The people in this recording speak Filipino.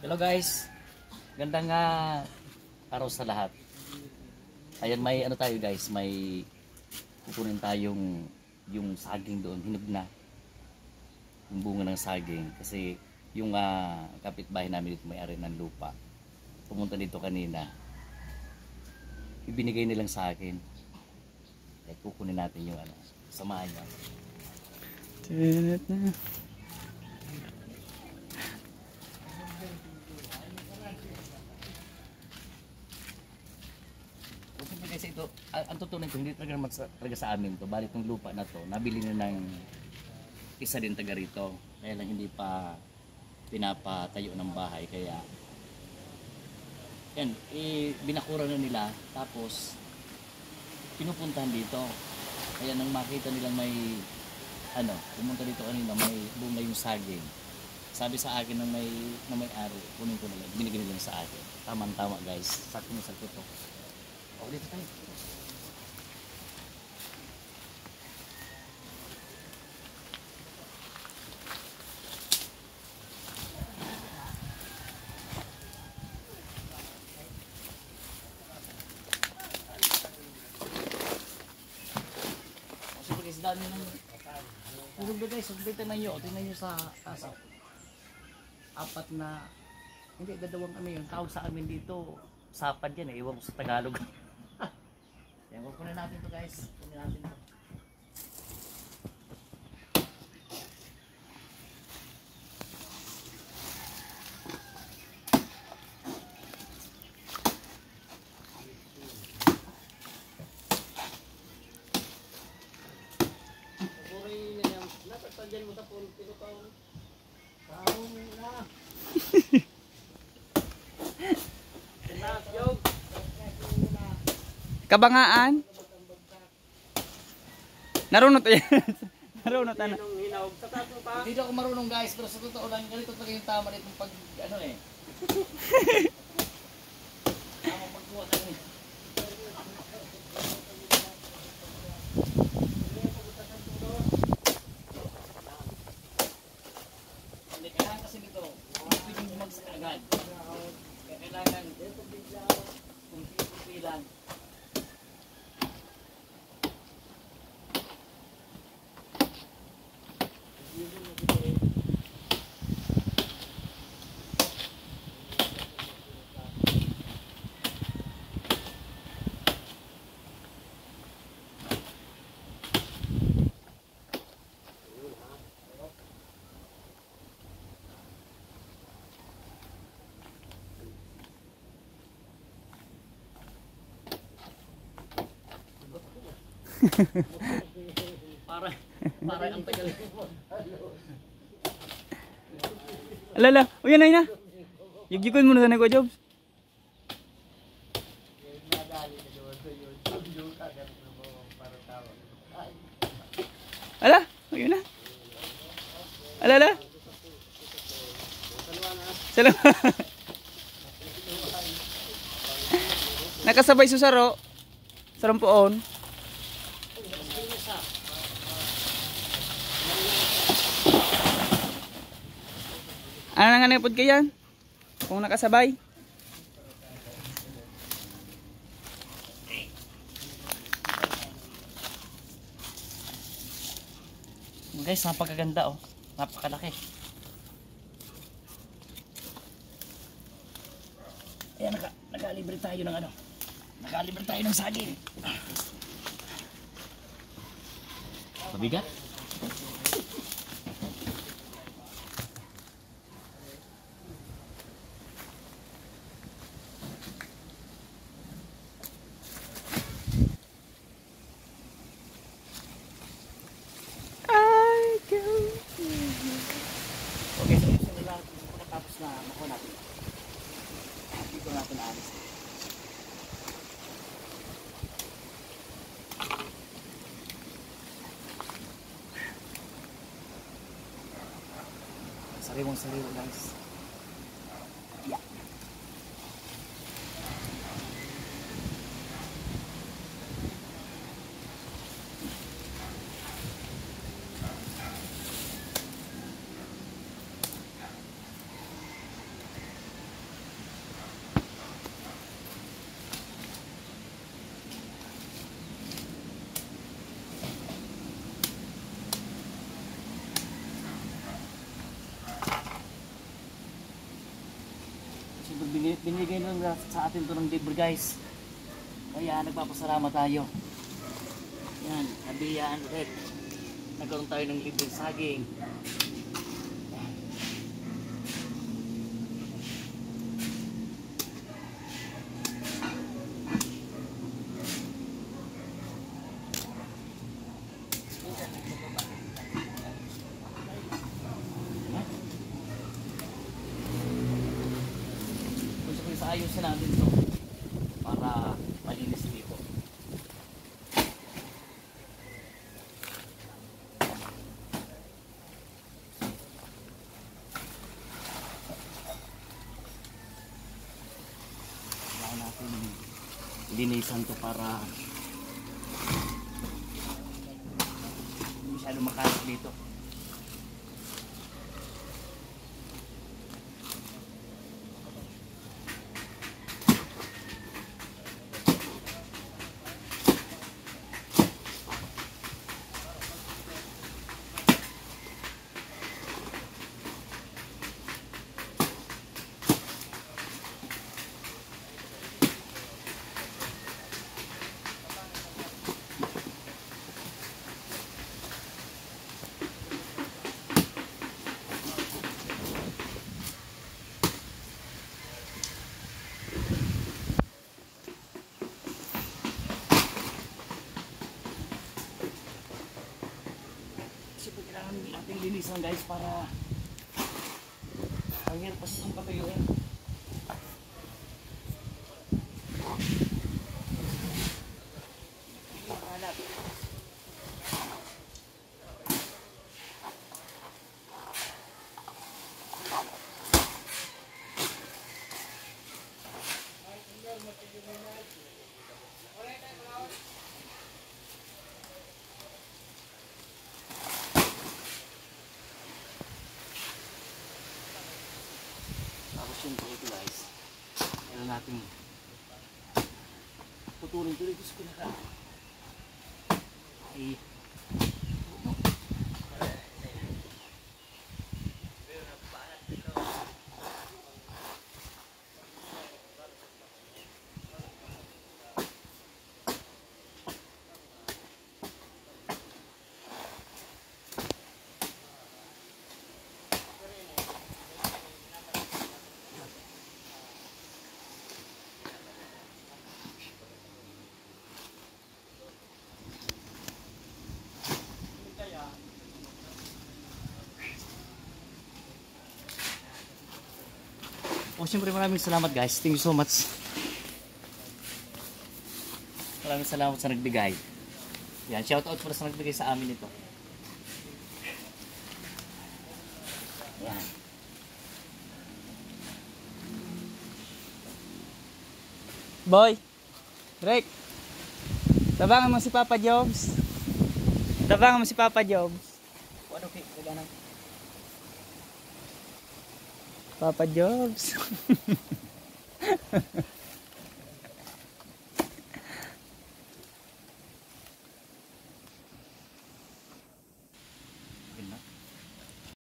Hello guys, gandang araw sa lahat. Ayan, may ano tayo guys, may kukunin tayong yung saging doon, hinog na yung bunga ng saging. Kasi yung kapitbahay namin dito, may-ari ng lupa, pumunta dito kanina, ibinigay nilang sa akin. Kaya kukunin natin yung samahan niya. Kasi ito, ang totoo nito, hindi talaga sa amin to. Balik ng lupa na to, nabili na ng isa din taga rito. Kaya lang hindi pa pinapatayo ng bahay. Kaya yan, binakura na nila. Tapos pinupuntahan dito. Kaya nang makita nilang may pumunta dito kanina, may bunga yung saging. Sabi sa akin ng may-ari, kunin ko na lang, binigay nila sa akin. Tama guys, sakto to. O, dito tayo. Kasi guys, dami ng tulog guys, tingnan nyo sa asa. Apat na, hindi, dadawang yung tawag sa amin dito, sapad yan iwan ko sa Tagalog. Yan, kukunin natin to guys. Kunin natin to. Kabangaan. Narunot yan. Narunot ano. Hindi ako marunong guys, pero sa totoo lang ganito talaga yung tama nitong pag tama pagkuha kami. Hindi kailangan kasi nito, hindi pwedeng bumagsak agad. Kaya kailangan kunti-kunti lang. para ang tagal. Alala, o yan na. Yugyukin mo na sana ko, Jobs. Ala, o yun na. Alala. Salamat. Nakasabay susaro. Sarampoon. Ano nga naipod ka yan? Kung nakasabay. Guys, napakaganda oh. Napakalaki. Ayan, nakalibre tayo ng nakalibre tayo ng saging. Mabigat? Okay, so yung nila, pagkatapos na makuha natin. Dito natin alis. Sariwang-sariwa guys. Yeah. Siyempre, binigay lang sa atin to ng libre guys. Kaya nagpapasalamat tayo. Yan, nabiyaan ulit. Nagkaroon tayo ng libreng saging. Gusto ko ayusin natin to para malinis dito. Kailangan natin linisan to para hindi masyado makalat dito. Siyempre kailangan natin linisan guys para ang hirap kasi itong patuyuin. Makalat. Tapos yung ito guys, kailangan natin putulin ito dito sa pinaka ay siyempre maraming salamat guys. Thank you so much. Maraming salamat sa nagbigay. Yan, shout out para sa nagbigay sa amin ito. Yan. Boy, Drake, tabangan mo si Papa Jobs. Tabangan mo si Papa Jobs. Ano kay kailangan? Papa Jobs.